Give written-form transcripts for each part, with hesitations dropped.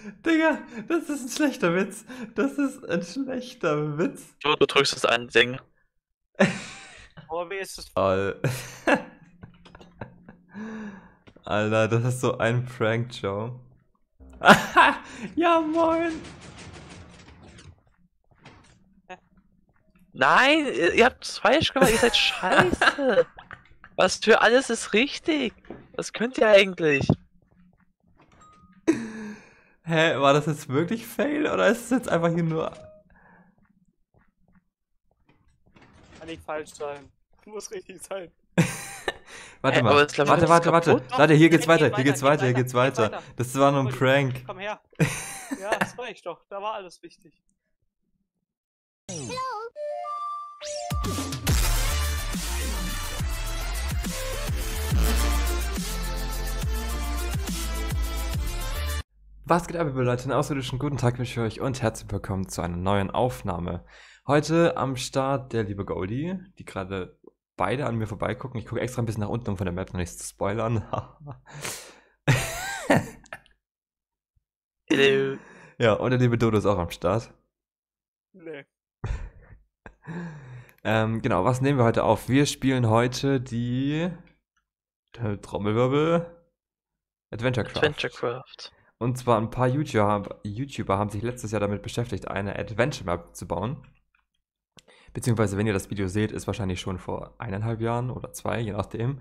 Digga, das ist ein schlechter Witz. Das ist ein schlechter Witz. Du drückst das ein Ding. Aber wie ist es? Al- Alter, das ist so ein Prank, Joe. Ja, moin. Nein, ihr habt es falsch gemacht, ihr seid scheiße. Was für alles ist richtig? Was könnt ihr eigentlich? Hä, war das jetzt wirklich Fail oder ist es jetzt einfach hier nur... Kann nicht falsch sein. Muss richtig sein. Warte aber mal, das Level ist warte. kaputt. Warte, hier geht's Nein, weiter, hier geht's weiter, hier geht's weiter. Das war nur ein Prank. Komm her. Ja, das war ich doch. Da war alles richtig. Was geht ab, liebe Leute? Einen außerirdischen guten Tag wünsche ich euch und herzlich willkommen zu einer neuen Aufnahme. Heute am Start der liebe Goldie, die gerade beide an mir vorbeigucken. Ich gucke extra ein bisschen nach unten, um von der Map noch nichts zu spoilern. Hello. Ja, und der liebe Dodo ist auch am Start. Nee. Genau, was nehmen wir heute auf? Wir spielen heute die Trommelwirbel Adventure Craft. Adventure Craft. Und zwar ein paar YouTuber haben sich letztes Jahr damit beschäftigt, eine Adventure Map zu bauen. Beziehungsweise, wenn ihr das Video seht, ist wahrscheinlich schon vor 1,5 Jahren oder 2, je nachdem.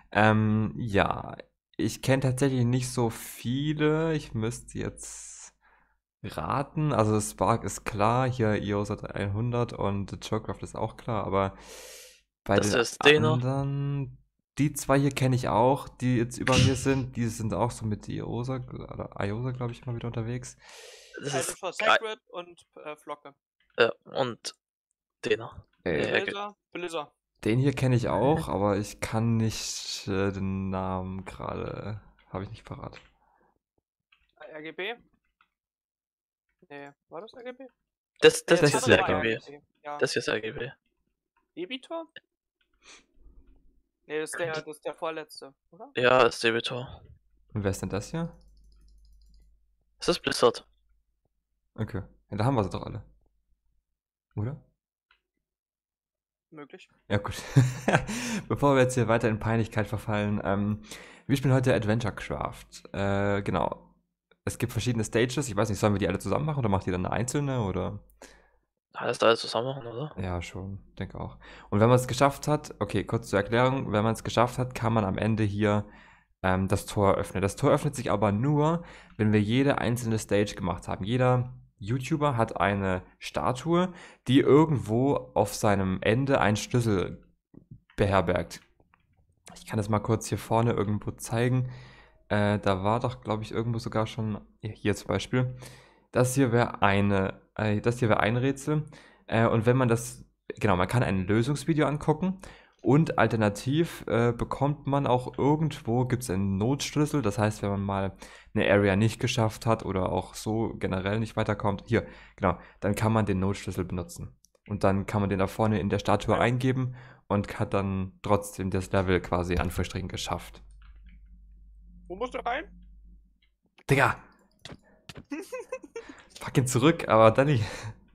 Ja, ich kenne tatsächlich nicht so viele. Ich müsste jetzt raten. Also Spark ist klar, hier EOSA 100 und Joecraft ist auch klar, aber bei Das den ist Dena. anderen, die zwei hier kenne ich auch, die jetzt über mir sind. Die sind auch so mit EOSA oder IOSA, glaube ich, mal wieder unterwegs. Das Also ist for Sacred und Flocke. und Dena. Blizzard. Den hier kenne ich auch, aber ich kann nicht den Namen gerade, habe ich nicht parat. RGB? Nee, war das RGB? Das ist ist ja RGB. Ja. Das hier ist RGB. Debitor? Nee, das ist der vorletzte, oder? Ja, das ist Debitor. Und wer ist denn das hier? Das ist Blizzard. Okay, ja, da haben wir sie doch alle. Oder? Möglich. Ja, gut. Bevor wir jetzt hier weiter in Peinlichkeit verfallen, wir spielen heute Adventure Craft. Genau. Es gibt verschiedene Stages. Ich weiß nicht, sollen wir die alle zusammen machen oder macht ihr dann eine einzelne oder? Alles da zusammen machen, oder? Ja, schon, denke auch. Und wenn man es geschafft hat, okay, kurz zur Erklärung, wenn man es geschafft hat, kann man am Ende hier das Tor öffnen. Das Tor öffnet sich aber nur, wenn wir jede einzelne Stage gemacht haben. Jeder YouTuber hat eine Statue, die irgendwo auf seinem Ende einen Schlüssel beherbergt. Ich kann das mal kurz hier vorne irgendwo zeigen. Da war doch, glaube ich, irgendwo sogar schon, ja, hier zum Beispiel. Das hier wäre ein Rätsel. Und wenn man das, genau, man kann ein Lösungsvideo angucken und alternativ bekommt man auch irgendwo, gibt es einen Notschlüssel. Das heißt, wenn man mal eine Area nicht geschafft hat oder auch so generell nicht weiterkommt, hier, genau, dann kann man den Notschlüssel benutzen. Und dann kann man den da vorne in der Statue eingeben und hat dann trotzdem das Level quasi in Anführungsstrichen geschafft. Wo musst du rein? Digga! Fucking zurück, aber dann nicht.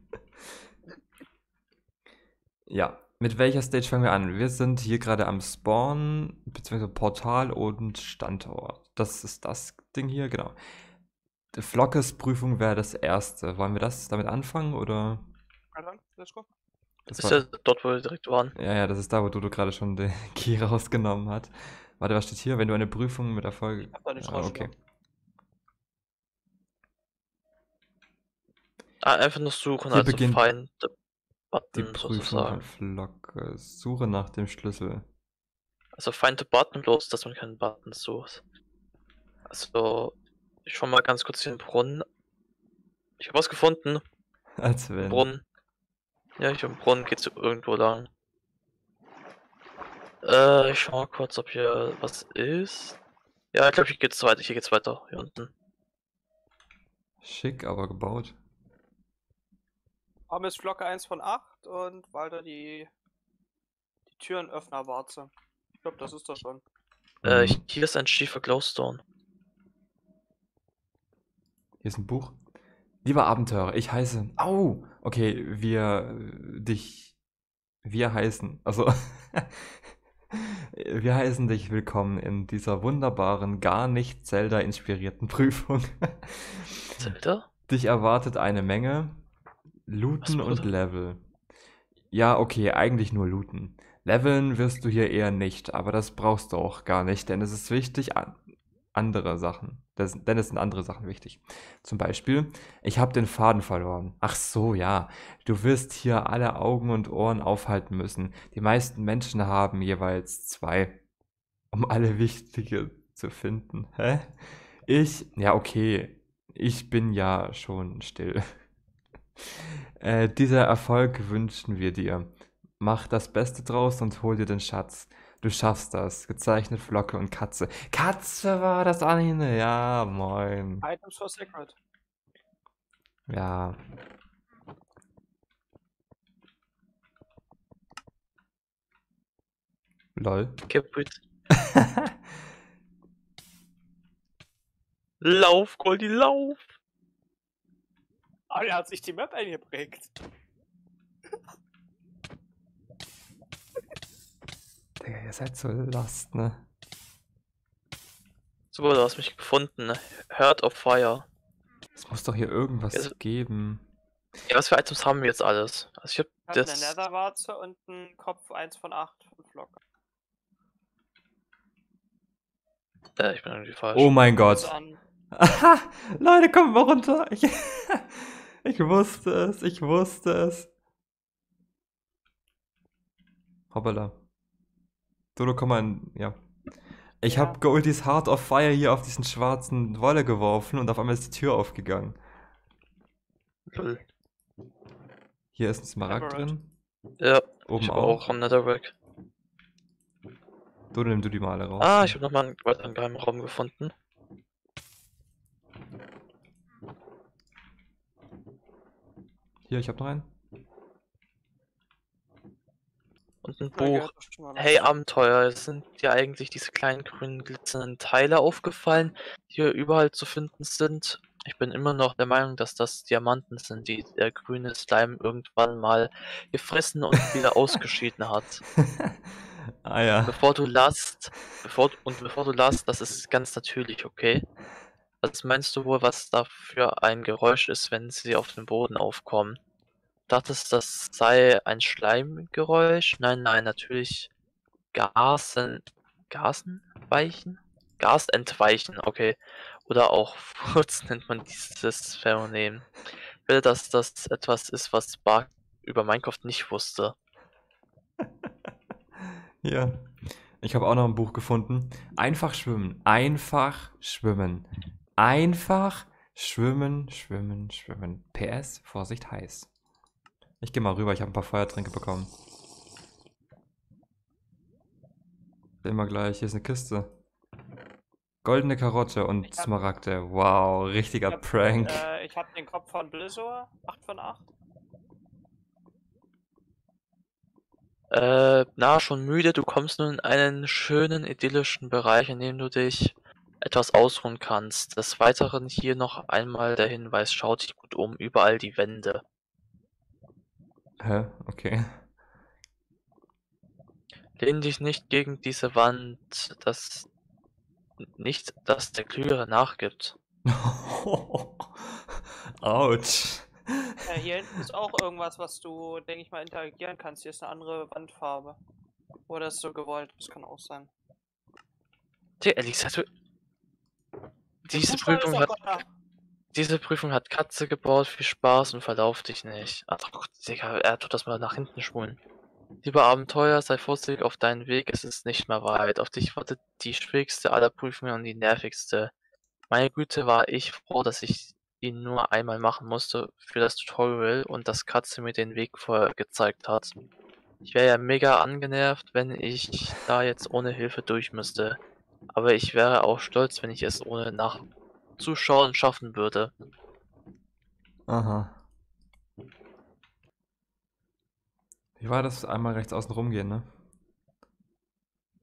Ja, mit welcher Stage fangen wir an? Wir sind hier gerade am Spawn, beziehungsweise Portal und Standort. Das ist das Ding hier, genau. Die Flockes Prüfung wäre das erste. Wollen wir das damit anfangen oder? Ja, dann, let's go. Das ist ja dort, wo wir direkt waren. ja, das ist da, wo du gerade schon den Key rausgenommen hast. Warte, was steht hier? Wenn du eine Prüfung mit Erfolg. Ich hab da nicht Ah, okay. rausgenommen. Einfach nur suchen, Hier also beginnt find the die button Prüfung von sozusagen. Flocke. Suche nach dem Schlüssel. Also find the button, bloß dass man keinen Button sucht. Also, ich schau mal ganz kurz hier im Brunnen. Ich habe was gefunden. Als Im wenn. Brunnen. Ja, hier im Brunnen geht's irgendwo lang. Ich schau mal kurz, ob hier was ist. Ja, ich glaube, hier geht's weiter. Hier unten. Schick, aber gebaut. Haben ist Flocke 1 von 8 und Walter die Türenöffner-Warze. Ich glaube, das ist das schon. Mhm. Hier ist ein schiefer Glowstone. Hier ist ein Buch. Lieber Abenteurer, ich heiße. Au! Okay, wir heißen. Also. Wir heißen dich willkommen in dieser wunderbaren, gar nicht Zelda-inspirierten Prüfung. Zelda? Dich erwartet eine Menge Was Looten und wurde? Level. Ja, okay, eigentlich nur looten. Leveln wirst du hier eher nicht, aber das brauchst du auch gar nicht, denn es ist wichtig, andere Sachen. Denn es sind andere Sachen wichtig. Zum Beispiel, ich habe den Faden verloren. Ach so, ja. Du wirst hier alle Augen und Ohren aufhalten müssen. Die meisten Menschen haben jeweils 2, um alle wichtige zu finden. Hä? Ja, okay. Ich bin ja schon still. Dieser Erfolg wünschen wir dir. Mach das Beste draus und hol dir den Schatz. Du schaffst das. Gezeichnet Flocke und Katze. Katze war das eine. Ja, moin. Items for Sacred. Ja. Lol. Gebrüt. Lauf, Goldi, lauf! Ah, er hat sich die Map eingeprägt. Digga, ihr seid so lost, ne? Super, du hast mich gefunden. Ne? Heart of Fire. Es muss doch hier irgendwas Also- geben. Ja, was für Items haben wir jetzt alles? Also ich hab Ich habe eine das. Netherwarze und einen Kopf 1 von 8 von Flock. Ich bin irgendwie falsch. Oh mein Guck's Gott. an. Aha! Leute, kommt mal runter. Ich wusste es. Ich wusste es. Hoppala. Dodo, komm mal in. Ja. Ich Ja. habe Goldies Heart of Fire hier auf diesen schwarzen Wolle geworfen und auf einmal ist die Tür aufgegangen. Lol. Hier ist ein Smaragd Emerald. drin. Ja, Oben ich habe auch. auch am Netherrack. Dodo, nimm du die mal alle raus. Ah, ich habe nochmal einen weiteren geheimen Raum gefunden. Hier, ich habe noch einen. Und ein Ja, Buch. gehört bestimmt mal Hey dazu. Abenteuer, es sind dir eigentlich diese kleinen grünen glitzernden Teile aufgefallen, die hier überall zu finden sind? Ich bin immer noch der Meinung, dass das Diamanten sind, die der grüne Slime irgendwann mal gefressen und wieder ausgeschieden hat. Ah ja. Bevor du lasst, das ist ganz natürlich, okay? Was meinst du wohl, was da für ein Geräusch ist, wenn sie auf dem Boden aufkommen? Dachtest, das sei ein Schleimgeräusch? Nein, nein, natürlich Gasenweichen? Gasentweichen, okay. Oder auch Furz nennt man dieses Phänomen. Ich will, dass das etwas ist, was Bark über Minecraft nicht wusste. Hier. Ich habe auch noch ein Buch gefunden. Einfach schwimmen. Einfach schwimmen. Einfach schwimmen, schwimmen, schwimmen. PS, Vorsicht, heiß. Ich gehe mal rüber, ich habe ein paar Feuertränke bekommen. Immer gleich, hier ist eine Kiste. Goldene Karotte und Ich hab- Smaragde. Wow, richtiger Prank. Ich habe den Kopf von Blizzard. 8 von 8. Schon müde, du kommst nun in einen schönen, idyllischen Bereich, in dem du dich etwas ausruhen kannst. Des Weiteren hier noch einmal der Hinweis, schau dich gut um, überall die Wände. Hä? Okay. Lehn dich nicht gegen diese Wand, nicht, dass der Klügere nachgibt. Autsch. Hier hinten ist auch irgendwas, was du, denke ich mal, interagieren kannst. Hier ist eine andere Wandfarbe. Oder ist so gewollt, das kann auch sein. Digga, Elisa, diese Fußball ist Prüfung doch hat, da. diese Prüfung hat Katze gebaut, viel Spaß und verlauf dich nicht. Ach, Digga, er tut das mal nach hinten schwulen. Lieber Abenteuer, sei vorsichtig auf deinen Weg, es ist nicht mehr weit. Auf dich wartet die schwierigste aller Prüfungen und die nervigste. Meine Güte, war ich froh, dass ich ihn nur einmal machen musste für das Tutorial und dass Katze mir den Weg vorher gezeigt hat. Ich wäre ja mega angenervt, wenn ich da jetzt ohne Hilfe durch müsste. Aber ich wäre auch stolz, wenn ich es ohne Nachzuschauen schaffen würde. Aha. Wie war das? Einmal rechts außen rumgehen, ne?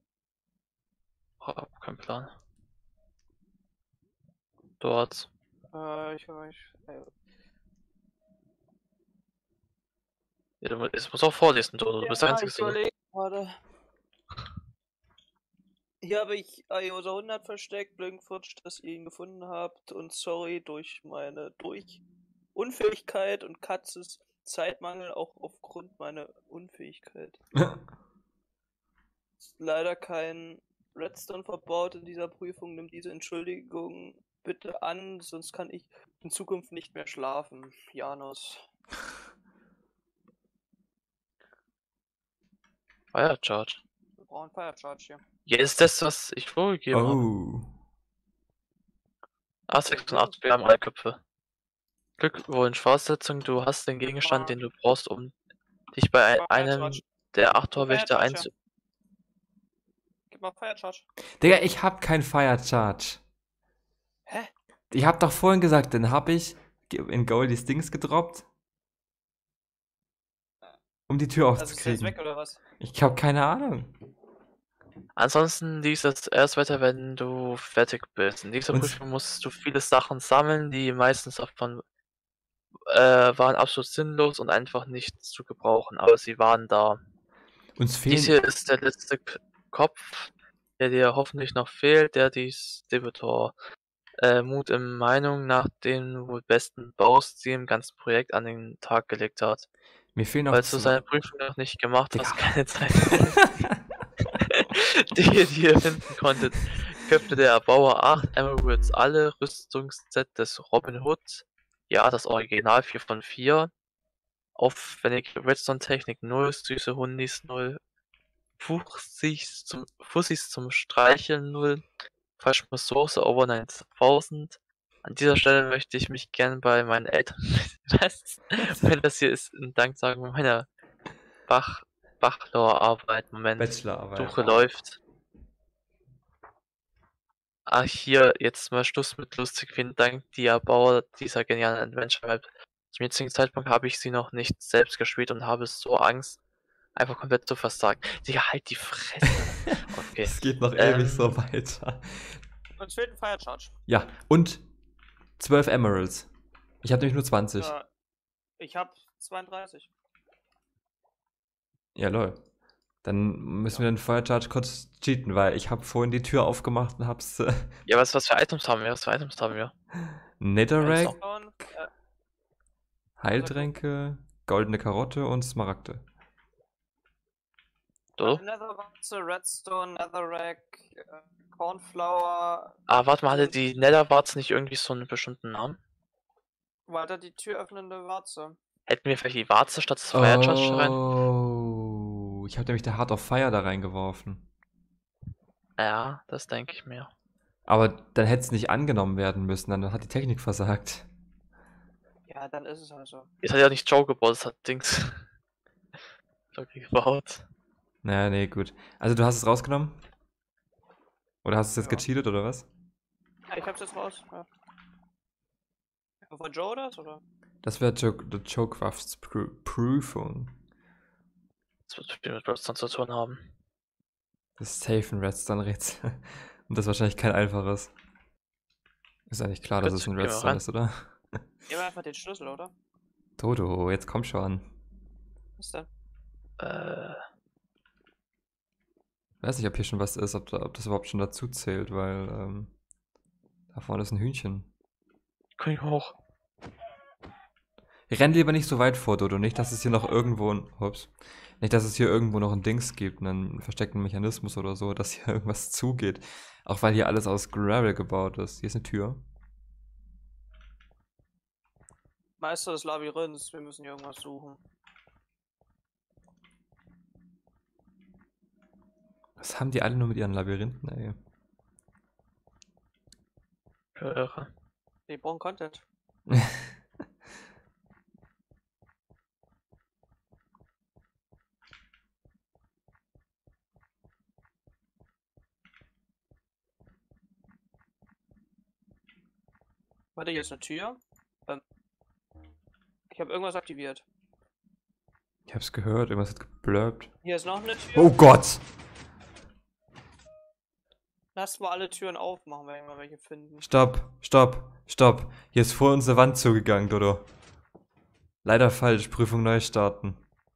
Oh, kein Plan. Dort. Ja, es muss auch vorlesen, Dodo. Du bist der Ja, Einzige. ich überlege gerade. Hier habe ich Iosa 100 versteckt, Blinkfutsch, dass ihr ihn gefunden habt und sorry durch meine Unfähigkeit und Katzes Zeitmangel auch aufgrund meiner Unfähigkeit. Ist leider kein Redstone verbaut in dieser Prüfung. Nimm diese Entschuldigung bitte an, sonst kann ich in Zukunft nicht mehr schlafen. Janus. Fire Charge. Wir brauchen Fire Charge hier. Ja, ist das, was ich vorgegeben habe? Oh. A86, wir haben alle Köpfe. Glückwunsch, Voraussetzung, du hast den Gegenstand, den du brauchst, um dich bei Fire einem Charge. der 8 Torwächter Fire Charge, einzu... Gib mal Fire Charge. Digga, ich hab kein Fire Charge. Hä? Ich hab doch vorhin gesagt, den hab ich in Goldies Dings gedroppt. Um die Tür Also ist der jetzt aufzukriegen. weg oder was? Ich hab keine Ahnung. Ansonsten liest es erst weiter, wenn du fertig bist. In dieser Und- Prüfung musst du viele Sachen sammeln, die meistens davon waren absolut sinnlos und einfach nicht zu gebrauchen, aber sie waren da. Uns Dies fehlen. hier ist der letzte Kopf, der dir hoffentlich noch fehlt, der dies Debitor Mut in Meinung nach den wohl besten Baustil im ganzen Projekt an den Tag gelegt hat. Mir fehlen noch Falls du seine Prüfung noch nicht gemacht Digga. hast, keine Zeit, die ihr finden konntet, köpfte der Erbauer 8 Emeralds alle Rüstungsset des Robin Hood, ja, das Original 4 von 4, aufwendige Redstone-Technik 0, süße Hundis 0, Fussis zum Streicheln 0, Verschmusssoße over 9000. An dieser Stelle möchte ich mich gern bei meinen Eltern, was? Wenn das hier ist, in Danksagung meiner Bachelorarbeit, Moment, Bachelorarbeit. Suche läuft. Ah, hier, jetzt mal Schluss mit lustig. Vielen Dank, die Erbauer dieser genialen Adventure Map. Zum jetzigen Zeitpunkt habe ich sie noch nicht selbst gespielt und habe so Angst, einfach komplett zu versagen. Digga, halt die Fresse. Okay. Es geht noch ewig Ähm. so weiter. Uns fehlt ein Fire Charge. Ja, und 12 Emeralds. Ich habe nämlich nur 20. Ich hab 32. Ja, lol. Dann müssen wir den Fire Charge kurz cheaten, weil ich habe vorhin die Tür aufgemacht und hab's Ja, was für Items haben wir? Was für Items haben wir? Netherrack, Redstone, Heiltränke, goldene Karotte und Smaragde. Du? Netherwarze, Redstone, Netherrack, Cornflower. Ah, warte mal, hatte die Netherwarze nicht irgendwie so einen bestimmten Namen? Weiter die Tür öffnende Warze. Hätten wir vielleicht die Warze statt des Fire Charge rein? Oh, ich habe nämlich der Heart of Fire da reingeworfen. Ja, das denke ich mir. Aber dann hätte es nicht angenommen werden müssen, dann hat die Technik versagt. Ja, dann ist es halt so. Jetzt hat ja nicht Joe gebaut, das hat Dings Joe gebaut. Naja, nee, gut. Also du hast es rausgenommen? Oder hast du es jetzt Ja. gecheatet, oder was? Ja, ich hab's jetzt raus. Ja. War Joe das, oder? Das wäre Joe-Crafts Prüfung. Das wird viel mit Redstone zu tun haben. Das ist safe ein Redstone-Rätsel. Und das ist wahrscheinlich kein einfaches. Ist eigentlich klar, dass Gut, es ein gehen wir Redstone rein. ist, oder? Gib mir einfach den Schlüssel, oder? Dodo, jetzt komm schon. Was denn? Ich weiß nicht, ob hier schon was ist, ob das überhaupt schon dazu zählt, weil da vorne ist ein Hühnchen. Komm ich hoch. Renn lieber nicht so weit vor, Dodo. Nicht, dass es hier noch irgendwo nicht, dass es hier irgendwo noch ein Dings gibt, einen versteckten Mechanismus oder so, dass hier irgendwas zugeht. Auch weil hier alles aus Gravel gebaut ist. Hier ist eine Tür. Meister des Labyrinths, wir müssen hier irgendwas suchen. Was haben die alle nur mit ihren Labyrinthen, ey? Höre. Wir brauchen Content. Warte, hier ist eine Tür. Ich habe irgendwas aktiviert. Ich hab's gehört, irgendwas hat geblurbt. Hier ist noch eine Tür. Oh Gott! Lasst mal alle Türen aufmachen, wenn wir welche finden. Stopp, stopp, stopp. Hier ist vor uns eine Wand zugegangen, Dodo. Leider falsch. Prüfung neu starten.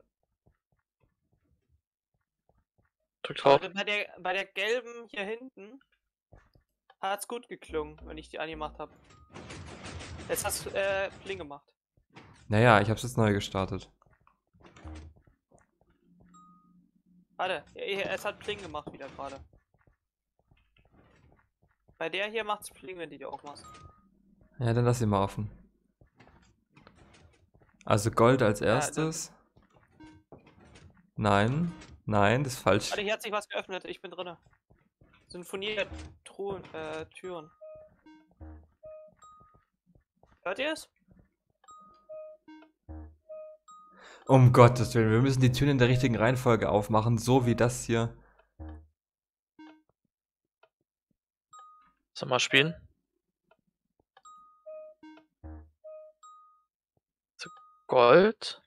Drück drauf. Bei der gelben hier hinten hat's gut geklungen, wenn ich die angemacht habe. Jetzt hast du Pling gemacht. Naja, ich hab's jetzt neu gestartet. Warte, es hat Pling gemacht wieder gerade. Bei der hier macht's Pling, wenn die aufmachst. Ja, dann lass sie mal offen. Also Gold als Ja, erstes. Nein, nein, das ist falsch. Warte, hier hat sich was geöffnet, ich bin drinne. Sinfonie-Truhen, Türen. Hört ihr es? Um Gottes Willen, wir müssen die Türen in der richtigen Reihenfolge aufmachen, so wie das hier. Soll mal spielen? So, Gold.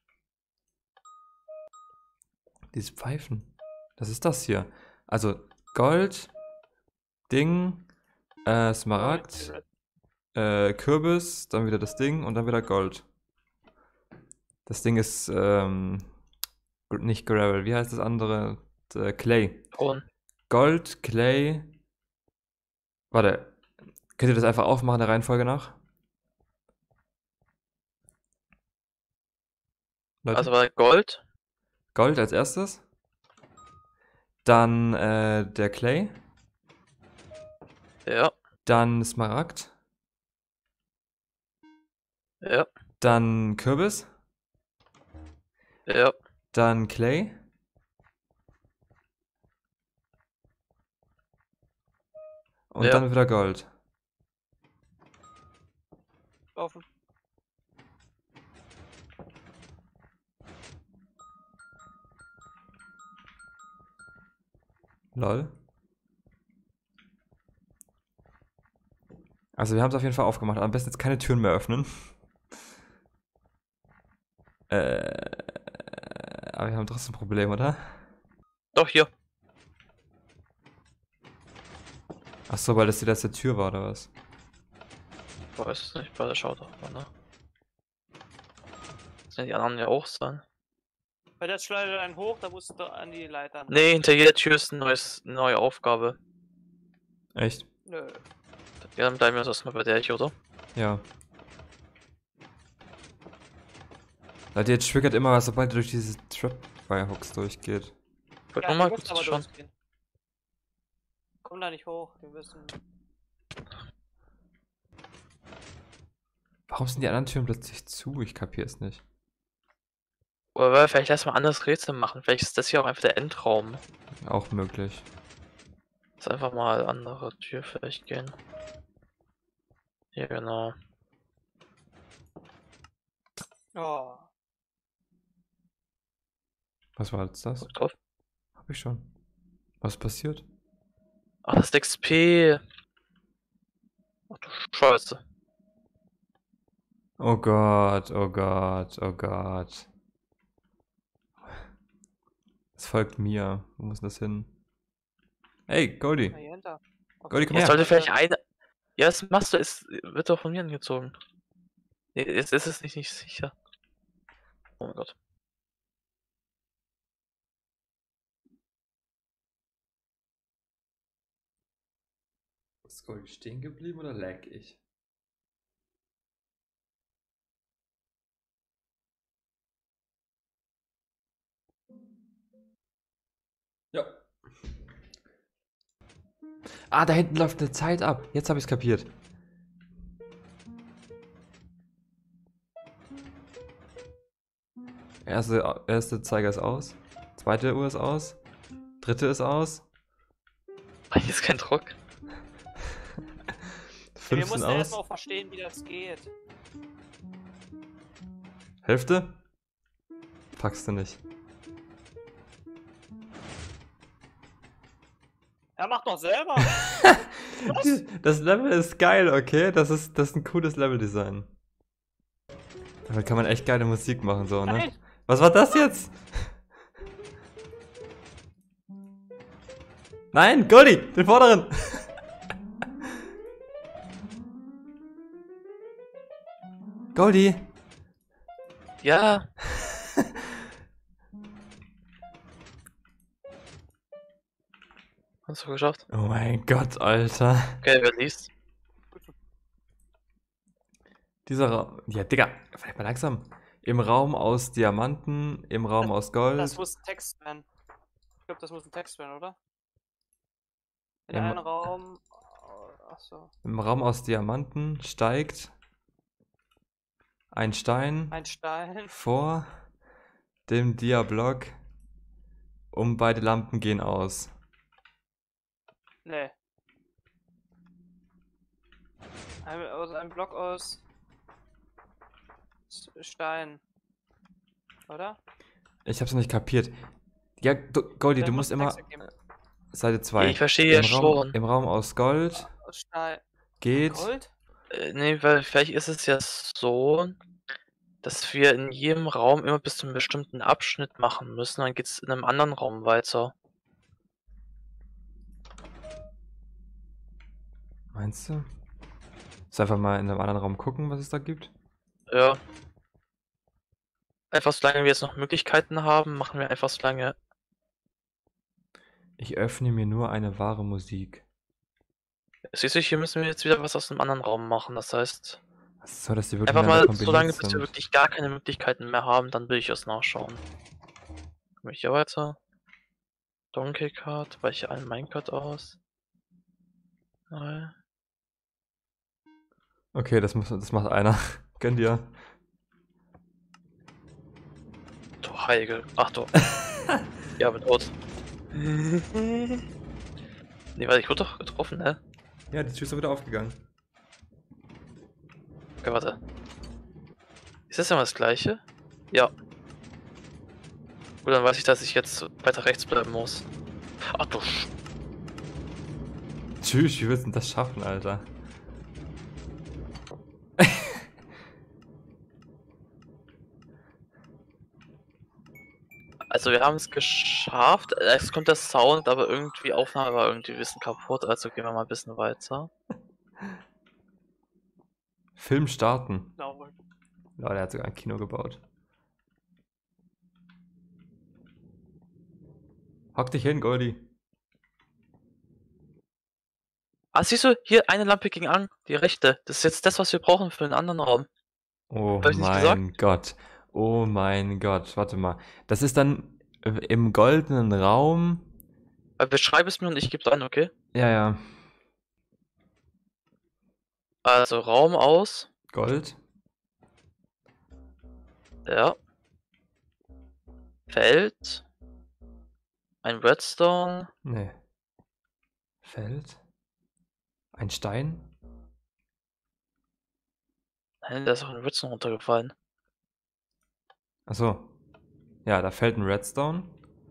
Diese Pfeifen. Das ist das hier. Also Gold, Ding, Smaragd, Kürbis, dann wieder das Ding und dann wieder Gold. Das Ding ist nicht Gravel. Wie heißt das andere? Clay. Ton. Gold, Clay. Warte. Könnt ihr das einfach aufmachen der Reihenfolge nach? Leute? Also war Gold. Gold als erstes. Dann der Clay. Ja. Dann Smaragd. Ja. Dann Kürbis. Ja. Dann Clay. Und Ja. dann wieder Gold. Offen. Lol. Also wir haben es auf jeden Fall aufgemacht. Am besten jetzt keine Türen mehr öffnen. Aber wir haben trotzdem ein Problem, oder? Doch, hier. Ach so, weil das die letzte Tür war, oder was? Weiß es nicht, bei der schaut doch mal, ne? Sollen die anderen ja auch sein? Weil das schleudert einen hoch, da musst du an die Leitern. Nee, hinter jeder Tür ist eine neue Aufgabe. Echt? Nö. Ja, dann bleiben wir uns erstmal bei der hier, oder? Ja. Leute, jetzt triggert immer was, sobald ihr durch diese Trap-Firehooks durchgeht. Ich wollte Ja, nur mal du musst kurz aber schauen. durchgehen. Komm da nicht hoch, wir müssen. Warum sind die anderen Türen plötzlich zu? Ich kapiere es nicht. Oder vielleicht lass mal ein anderes Rätsel machen. Vielleicht ist das hier auch einfach der Endraum. Auch möglich. Lass einfach mal andere Tür vielleicht gehen. Hier, genau. Oh. Was war jetzt das? Guck drauf. Hab ich schon. Was ist passiert? Ach, das ist XP. Ach du Scheiße. Oh Gott, oh Gott, oh Gott. Es folgt mir. Wo muss denn das hin? Hey, Goldie. Na, hier hinter. Goldie, komm Es her. sollte vielleicht eine. Ja, was machst du? Es wird doch von mir angezogen. Nee, jetzt ist es nicht sicher. Oh mein Gott. Ist Goldie stehen geblieben oder lag ich? Ja. Ah, da hinten läuft eine Zeit ab. Jetzt habe ich es kapiert. Erste Zeiger ist aus. Zweite Uhr ist aus. Dritte ist aus. Ah, hier ist kein Druck. Wir 15 mussten aus. erstmal auch verstehen, wie das geht. Hälfte? Packst du nicht. Er macht doch selber. Das Level ist geil, okay? Das ist ein cooles Leveldesign. Damit kann man echt geile Musik machen, so, ne? Nein. Was war das jetzt? Nein, Goldie, den vorderen! Goldie! Ja, hast du geschafft? Oh mein Gott, Alter. Okay, wer liest? Dieser Raum. Ja, Digga, vielleicht mal langsam. Im Raum aus Diamanten, im Raum aus Das Gold. muss ein Text werden. Ich glaube, das muss ein Text werden, oder? In Im, einem Raum. Achso. Im Raum aus Diamanten steigt ein Stein Ein Stein. vor dem Diablock und beide Lampen gehen aus. Nee. Aus einem Block aus Stein. Oder? Ich hab's noch nicht kapiert. Ja, Goldie, Da du muss musst ein immer. Text ergeben. Seite 2. Ich verstehe ja schon. Im Raum aus Gold Aus Stein. geht. Gold? Nee, weil vielleicht ist es ja so, dass wir in jedem Raum immer bis zu einem bestimmten Abschnitt machen müssen, dann geht's in einem anderen Raum weiter. Meinst du? Jetzt einfach mal in einem anderen Raum gucken, was es da gibt. Ja. Einfach solange wir jetzt noch Möglichkeiten haben, machen wir einfach solange. Ich öffne mir nur eine wahre Musik. Siehst du, hier müssen wir jetzt wieder was aus einem anderen Raum machen. Das heißt, Was ist so, dass die wirklich einfach miteinander mal solange kombiniert bis wir sind? wirklich gar keine Möglichkeiten mehr haben, dann will ich es nachschauen. Komme ich hier weiter? Donkey Card, weiche einen Minecart aus. Nein. Okay, das macht einer. Gönn dir. Du Heilige. Ach du. Ja, bin tot. Nee, warte, ich wurde doch getroffen, ne? Ja, die Tür ist doch wieder aufgegangen. Okay, warte. Ist das immer das gleiche? Ja. Gut, dann weiß ich, dass ich jetzt weiter rechts bleiben muss. Ach du Tschüss, wie willst du denn das schaffen, Alter? Also wir haben es geschafft. Es kommt der Sound, aber irgendwie Aufnahme war irgendwie ein bisschen kaputt. Also gehen wir mal ein bisschen weiter. Film starten. Glaube. Ja, der hat sogar ein Kino gebaut. Hock dich hin, Goldie. Ah, siehst du, hier eine Lampe ging an, die rechte. Das ist jetzt das, was wir brauchen für einen anderen Raum. Oh Hab ich nicht gesagt? mein Gott. Oh mein Gott. Warte mal. Das ist dann im goldenen Raum. Beschreib es mir und ich gebe ein, okay? Ja, ja. Also Raum aus. Gold. Ja. Feld. Ein Redstone. Nee. Feld. Ein Stein. Nein, da ist auch ein Redstone runtergefallen. Achso. Ja, da fällt ein Redstone.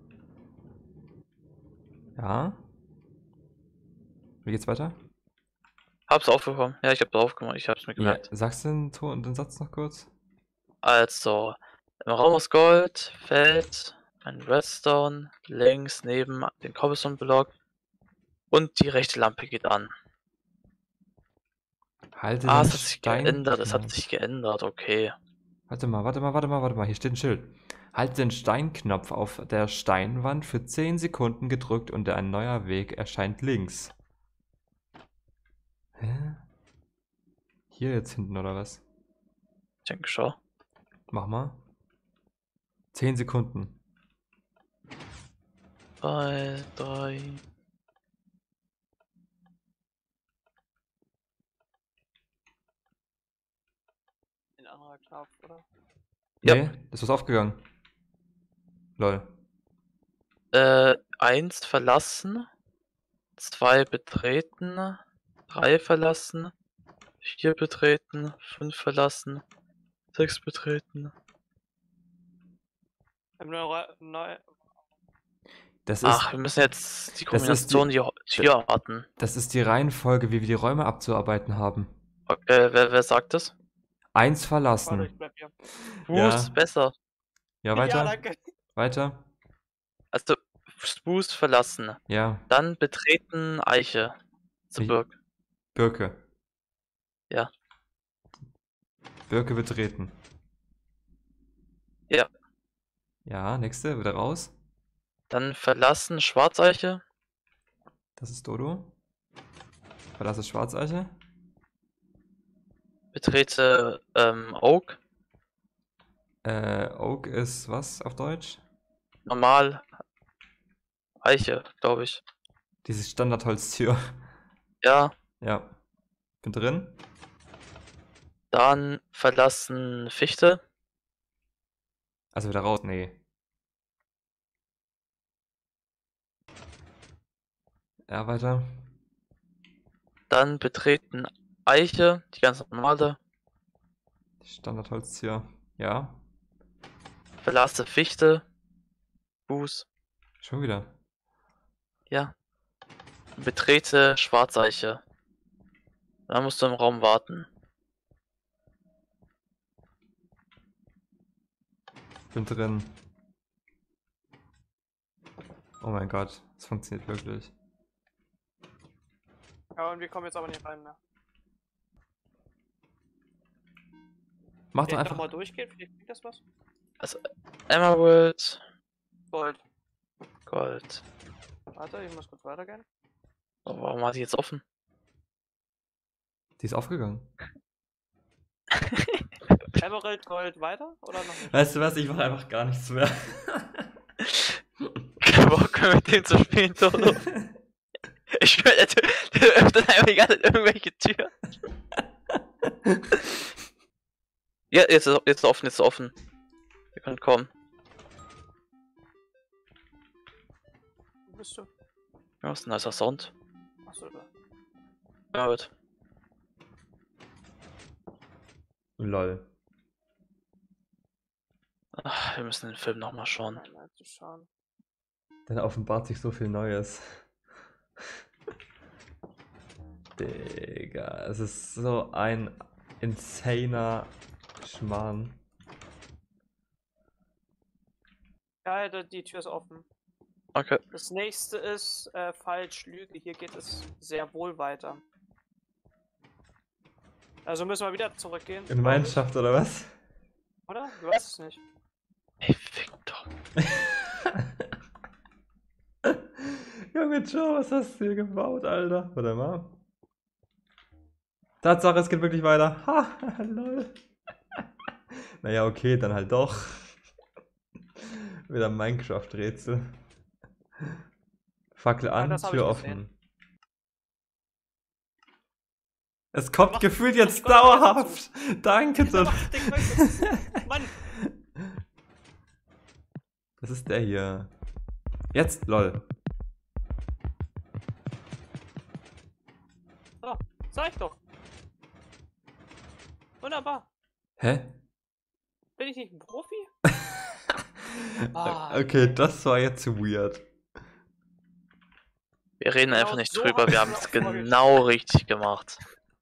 Ja. Wie geht's weiter? Hab's aufbekommen. Ja, ich hab drauf gemacht. Ich hab's mir Ja, gemerkt. sagst du den Satz noch kurz? Also, im Raum aus Gold, Feld, ein Redstone, links neben dem Cobblestone-Block und die rechte Lampe geht an. Halte Ah, den es hat sich geändert, es hat Steinknopf. sich geändert, okay. Warte mal. Hier steht ein Schild. Halte den Steinknopf auf der Steinwand für 10 Sekunden gedrückt und ein neuer Weg erscheint links. Hä? Hier jetzt hinten oder was? Ich denke schon. Mach mal. 10 Sekunden. 2, 3. Ein anderer Knopf, oder? Ja. Nee, ist was aufgegangen. Lol. 1 verlassen, 2 betreten, 3 verlassen, 4 betreten, 5 verlassen, 6 betreten. Das ist, Ach, wir müssen jetzt die das ist Kombination, die Tierarten. das ist die Reihenfolge, wie wir die Räume abzuarbeiten haben. Okay, wer sagt das? 1 Warte, verlassen. ich bleib hier. Ja. Ist besser. Ja, weiter. Ja, danke. Weiter. Also, Spruce verlassen. Ja. Dann betreten Eiche. Zur Wie- Burg. Birke. Ja. Birke betreten. Ja. Ja, nächste, wieder raus. Dann verlassen Schwarzeiche. Das ist Dodo. Verlasse Schwarzeiche. Betrete Oak. Oak ist was auf Deutsch? Normal. Eiche, glaube ich. Diese Standardholztür. Ja. Ja. Bin drin. Dann verlassen Fichte. Also wieder raus. Nee. Ja, weiter. Dann betreten Eiche, die ganz normale. Standardholztür. Ja. Verlasse Fichte. Buß. Schon wieder. Ja. Betrete Schwarzeiche. Dann musst du im Raum warten. Bin drin. Oh mein Gott. Das funktioniert wirklich. Ja, und wir kommen jetzt aber nicht rein mehr. Mach doch Vielleicht einfach. nochmal durchgehen, vielleicht bringt das was. Also Emerald, Gold. Gold. Warte, ich muss kurz weitergehen. Oh, warum hat die jetzt offen? Die ist aufgegangen. Emerald, Gold weiter oder noch nicht? Weißt du was? Ich mache einfach gar nichts mehr. Kein Bock mehr mit dem zu spielen, Toto. Ich schwör, der öffnet einfach die ganze Zeit irgendwelche Türen. Ja, jetzt ist offen, jetzt ist offen. Ihr könnt kommen. Wo bist du? Ja, das ist ein nicer Sound. Achso, da. Ja, wird. Lol. Ach, wir müssen den Film nochmal schauen. Nein, zu schauen. Dann offenbart sich so viel Neues. Digga, es ist so ein insaner Schmarrn. Ja, die Tür ist offen. Okay. Das nächste ist falsch, Lüge. Hier geht es sehr wohl weiter. Also müssen wir wieder zurückgehen. In Gemeinschaft oder was? Oder? Du weißt es nicht. Ey, fick doch. Junge Joe, was hast du hier gebaut, Alter? Warte mal. Tatsache, es geht wirklich weiter. Ha, lol. Naja, okay, dann halt doch. Wieder Minecraft-Rätsel. Fackel an, das hab Tür ich offen. gesehen. Es kommt Mach- gefühlt mach jetzt die Goldleiste dauerhaft. Danke, Tom. Mach den Gold- Mann! Das ist der hier. Jetzt, lol. So, sag ich doch. Wunderbar. Hä? Bin ich nicht ein Profi? Ah, Okay, das war jetzt weird. Wir reden Genau einfach nicht so drüber, hab ich wir haben mir es auch vorgestellt. genau richtig gemacht.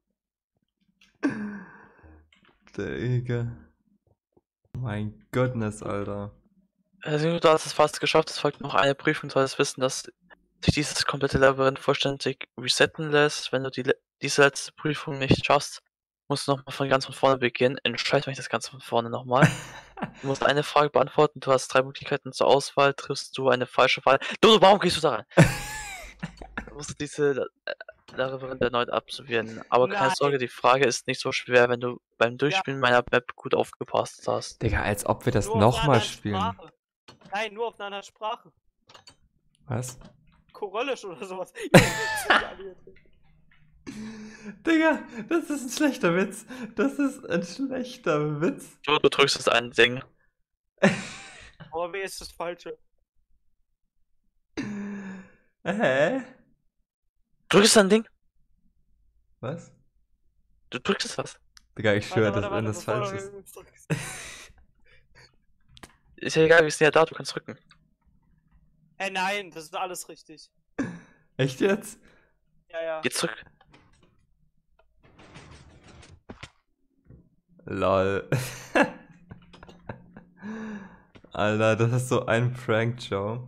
Digga. Mein Goodness, Alter. Also, du hast es fast geschafft, es folgt noch eine Prüfung, du solltest wissen, dass sich dieses komplette Labyrinth vollständig resetten lässt. Wenn du diese letzte Prüfung nicht schaffst, musst du nochmal von ganz von vorne beginnen. Entscheid mich das Ganze von vorne nochmal. Du musst eine Frage beantworten, du hast 3 Möglichkeiten zur Auswahl, triffst du eine falsche Wahl. Dodo, warum gehst du da rein? Du musst diese Labyrinth erneut absolvieren. Aber keine Nein. Sorge, die Frage ist nicht so schwer, wenn du beim Durchspielen meiner Map gut aufgepasst hast. Digga, als ob wir das Nur auf einer nochmal anderen spielen. Sprache. Nein, nur auf einer anderen Sprache. Was? Korollisch oder sowas. Digga, das ist ein schlechter Witz. Das ist ein schlechter Witz. Du drückst das ein Ding. Aber wer ist das Falsche? Hä? Drückst ein Ding? Was? Du drückst was? Digga, ich schwöre, Warte, wenn das bevor falsch du ist. irgendwas drückst. Ist ja egal, wir sind ja da, du kannst drücken. Nein, das ist alles richtig. Echt jetzt? Ja, ja. Geh zurück. Lol. Alter, das ist so ein Prank, Joe.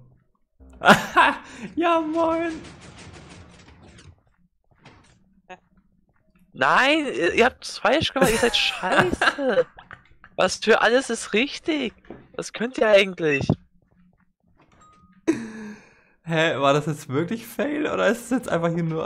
Ja, moin. Nein, Nein, ihr habt es falsch gemacht, ihr seid scheiße. Was für alles ist richtig? Was könnt ihr eigentlich? Hä, war das jetzt wirklich Fail oder ist es jetzt einfach hier nur...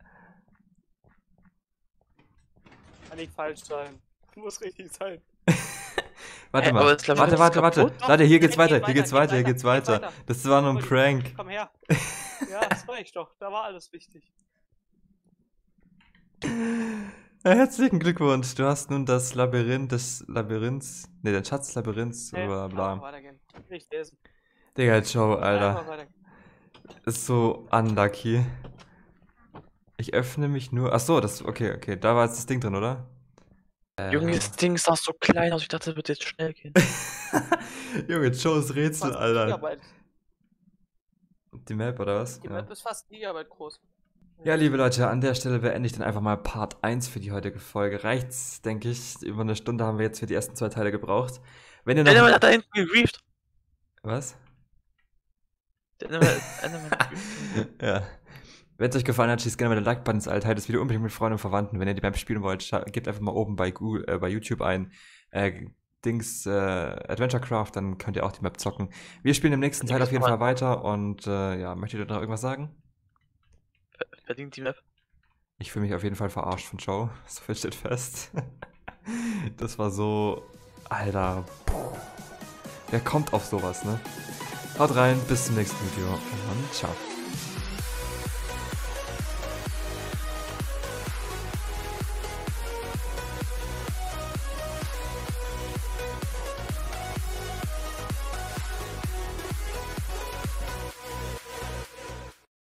Kann nicht falsch sein. Muss richtig sein. Warte Hä, mal, aber das Labyrinth ist warte. kaputt? Warte, hier geht's Geht weiter, weiter, hier geht's geht weiter, hier weiter, geht's geht weiter. weiter. Das war nur ein Uli, Prank. Komm her. Ja, das war ich doch. Da war alles richtig. Herzlichen Glückwunsch, du hast nun das Labyrinth des Labyrinths, ne, den Schatzlabyrinths, bla Einfach bla. weitergehen. Nicht lesen. Digga, ciao, Einfach Alter. weitergehen. Ist so unlucky. Ich öffne mich nur. Achso, okay, da war jetzt das Ding drin, oder? Junge, das Ding sah so klein aus, ich dachte, das wird jetzt schnell gehen. Junge, Joes Rätsel, Fast Alter. Gigabyte. Die Map, oder was? Die Ja. Map ist fast Gigabyte groß. Ja, liebe Leute, an der Stelle beende ich dann einfach mal Part 1 für die heutige Folge. Reicht's, denke ich. Über eine Stunde haben wir jetzt für die ersten 2 Teile gebraucht. Wenn ihr noch... Enderman hat da hinten gegrieft. Was? Enderman hat gegrieft. Ja. Wenn es euch gefallen hat, schießt gerne mal den Like-Button ins Alter. Teilt das Video unbedingt mit Freunden und Verwandten. Wenn ihr die Map spielen wollt, gebt einfach mal oben bei YouTube ein Adventurecraft, dann könnt ihr auch die Map zocken. Wir spielen im nächsten Teil auf jeden Fall weiter und ja, möchtet ihr noch irgendwas sagen? Verdient die Map. Ich fühle mich auf jeden Fall verarscht von Joe. So viel steht fest. Das war so... Alter. Puh. Wer kommt auf sowas, ne? Haut rein, bis zum nächsten Video und ciao.